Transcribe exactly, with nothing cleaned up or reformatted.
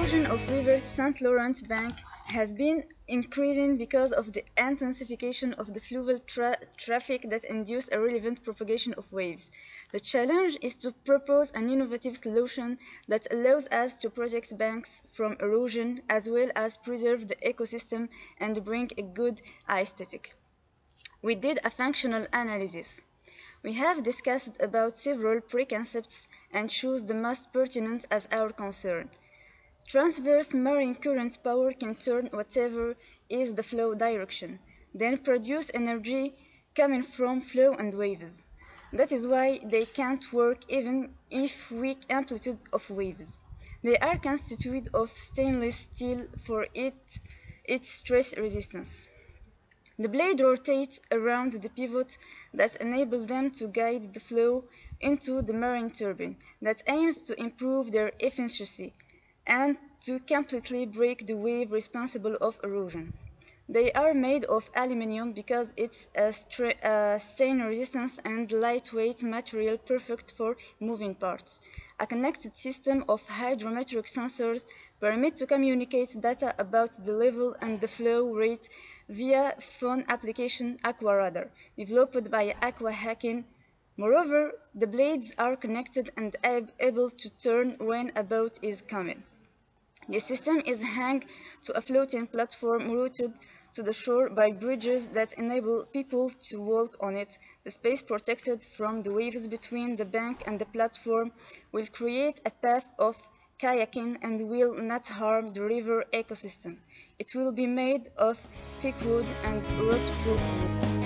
erosion of River Saint Lawrence bank has been increasing because of the intensification of the fluvial tra traffic that induces a relevant propagation of waves. The challenge is to propose an innovative solution that allows us to protect banks from erosion as well as preserve the ecosystem and bring a good aesthetic. We did a functional analysis. We have discussed about several preconcepts and choose the most pertinent as our concern. Transverse marine current power can turn whatever is the flow direction, then produce energy coming from flow and waves. That is why they can't work even if weak amplitude of waves. They are constituted of stainless steel for it, its stress resistance. The blade rotates around the pivot that enables them to guide the flow into the marine turbine that aims to improve their efficiency and to completely break the wave responsible of erosion. They are made of aluminum because it's a, a stain resistant and lightweight material perfect for moving parts. A connected system of hydrometric sensors permit to communicate data about the level and the flow rate via phone application AquaRadar, developed by Aqua Hacking. Moreover, the blades are connected and able to turn when a boat is coming. The system is hung to a floating platform routed to the shore by bridges that enable people to walk on it. The space protected from the waves between the bank and the platform will create a path of kayaking and will not harm the river ecosystem. It will be made of thick wood and rot-proof wood.